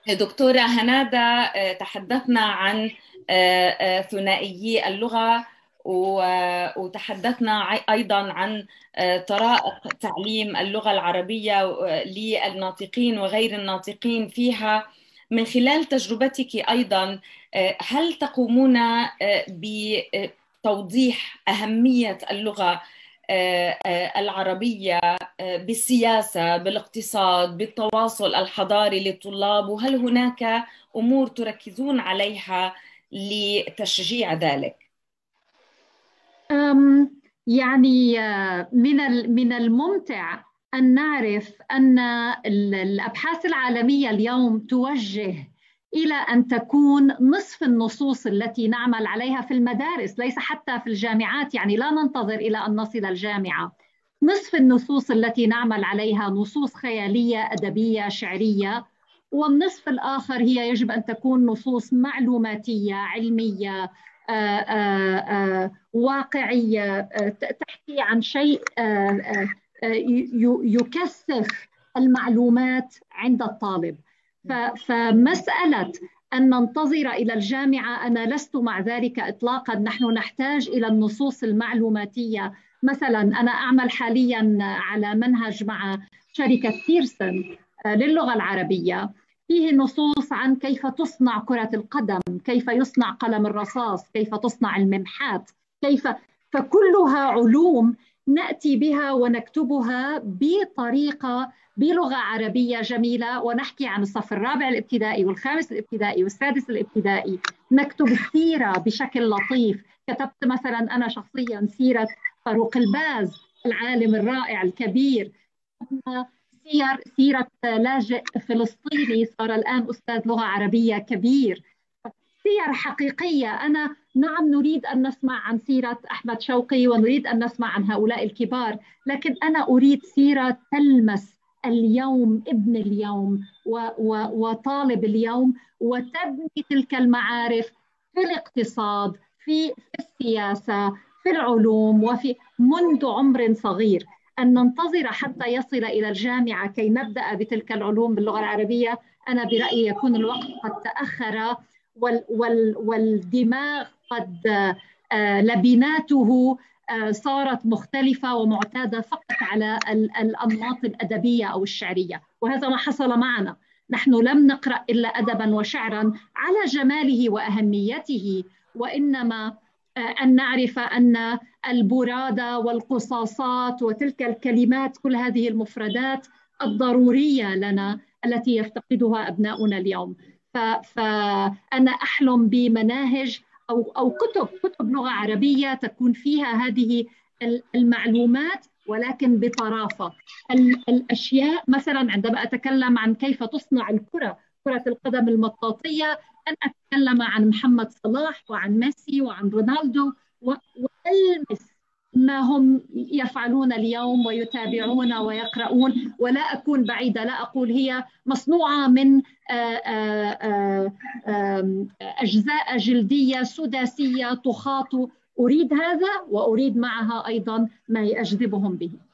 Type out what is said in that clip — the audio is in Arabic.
دكتورة هنادى، تحدثنا عن ثنائيي اللغة، وتحدثنا أيضا عن طرائق تعليم اللغة العربية للناطقين وغير الناطقين فيها. من خلال تجربتك أيضا، هل تقومون بتوضيح أهمية اللغة العربية بالسياسة، بالاقتصاد، بالتواصل الحضاري للطلاب؟ وهل هناك أمور تركزون عليها لتشجيع ذلك؟ يعني من الممتع أن نعرف أن الأبحاث العالمية اليوم توجه إلى أن تكون نصف النصوص التي نعمل عليها في المدارس، ليس حتى في الجامعات، يعني لا ننتظر إلى أن نصل الجامعة. نصف النصوص التي نعمل عليها نصوص خيالية أدبية شعرية، والنصف الآخر هي يجب أن تكون نصوص معلوماتية علمية واقعية، تحكي عن شيء يكثف المعلومات عند الطالب. فمسألة أن ننتظر إلى الجامعة أنا لست مع ذلك إطلاقا. نحن نحتاج إلى النصوص المعلوماتية. مثلا أنا أعمل حاليا على منهج مع شركة بيرسون للغة العربية، فيه نصوص عن كيف تصنع كرة القدم، كيف يصنع قلم الرصاص، كيف تصنع المنحات، كيف. فكلها علوم نأتي بها ونكتبها بطريقة بلغة عربية جميلة، ونحكي عن الصف الرابع الابتدائي والخامس الابتدائي والسادس الابتدائي. نكتب السيرة بشكل لطيف. كتبت مثلا أنا شخصيا سيرة فاروق الباز العالم الرائع الكبير، سيرة لاجئ فلسطيني صار الآن أستاذ لغة عربية كبير. سير حقيقية. نعم نريد أن نسمع عن سيرة أحمد شوقي ونريد أن نسمع عن هؤلاء الكبار، لكن أنا أريد سيرة تلمس اليوم، ابن اليوم وطالب اليوم، وتبني تلك المعارف في الاقتصاد، في السياسة، في العلوم، وفي منذ عمر صغير. أن ننتظر حتى يصل إلى الجامعة كي نبدأ بتلك العلوم باللغة العربية، أنا برأيي يكون الوقت قد تأخر، والدماغ قد لبناته صارت مختلفة ومعتادة فقط على الأنماط الأدبية أو الشعرية، وهذا ما حصل معنا. نحن لم نقرأ إلا أدبا وشعرا على جماله وأهميته، وإنما أن نعرف أن البرادة والقصاصات وتلك الكلمات، كل هذه المفردات الضرورية لنا التي يفتقدها أبناؤنا اليوم. فأنا أحلم بمناهج أو كتب لغة عربية تكون فيها هذه المعلومات، ولكن بطرافة. الأشياء مثلا عندما أتكلم عن كيف تصنع كرة القدم المطاطية، أن أتكلم عن محمد صلاح وعن ميسي وعن رونالدو، وألمس ما هم يفعلون اليوم ويتابعون ويقرؤون، ولا أكون بعيدة. لا أقول هي مصنوعة من أجزاء جلدية سداسية تخاط. أريد هذا، وأريد معها أيضا ما يجذبهم به.